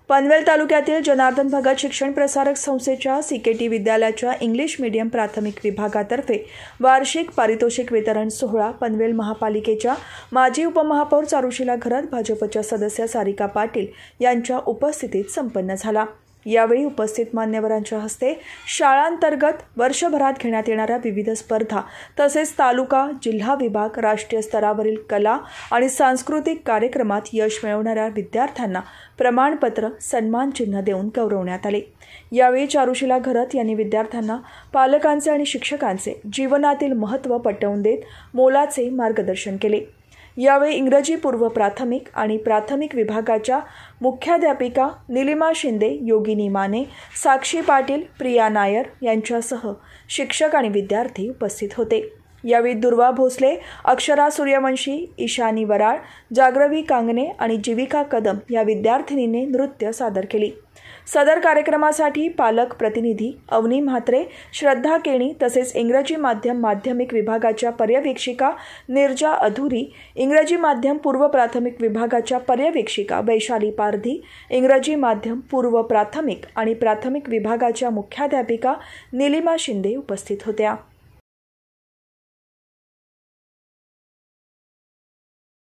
पनवेल तालुक्यातील जनार्दन भगत शिक्षण प्रसारक संस्थेच्या CKT विद्यालयाच्या इंग्लिश मीडियम प्राथमिक विभागातर्फे वार्षिक पारितोषिक वितरण सोहळा पनवेल महापालिकेच्या माजी उपमहापौर चारुशीला घरत, भाजपच्या सदस्य सारिका पाटील यांच्या उपस्थितीत संपन्न झाला। यावेळी उपस्थित मान्यवरांच्या हस्ते शाळांतर्गत वर्षभरात घेण्यात येणाऱ्या विविध स्पर्धा तसेच तालुका, जिल्हा विभाग, राष्ट्रीय स्तरावरील कला आणि सांस्कृतिक कार्यक्रमात यश मिळवणाऱ्या विद्यार्थ्यांना प्रमाणपत्र, सन्मान चिन्ह देऊन गौरवण्यात आले। यावेळी चारुशीला घरत यांनी विद्यार्थ्यांना पालकांचे आणि शिक्षकांचे जीवनातील महत्त्व पटवून देत मोलाचे मार्गदर्शन केले। यावेळी इंग्रजी पूर्व प्राथमिक आणि प्राथमिक विभागाच्या मुख्याध्यापिका निलिमा शिंदे, योगिनी माने, साक्षी पाटील, प्रिया नायर यांच्यासह शिक्षक आणि विद्यार्थी उपस्थित होते। यावेळी दुर्वा भोसले, अक्षरा सूर्यवंशी, ईशानी वराळ, जागृवी कांगणे आणि जीविका कदम या विद्यार्थिनींनी नृत्य सादर केली। सदर कार्यक्रमासाठी पालक प्रतिनिधी अवनी म्हात्रे, श्रद्धा केणी तसेच इंग्रजी माध्यम माध्यमिक विभागाच्या पर्यवेक्षिका निर्जा अधुरी, इंग्रजी माध्यम पूर्व प्राथमिक विभागाच्या पर्यवेक्षिका वैशाली पारधी, इंग्रजी माध्यम पूर्व प्राथमिक आणि प्राथमिक विभागाच्या मुख्याध्यापिका निलिमा शिंदे उपस्थित होत्या।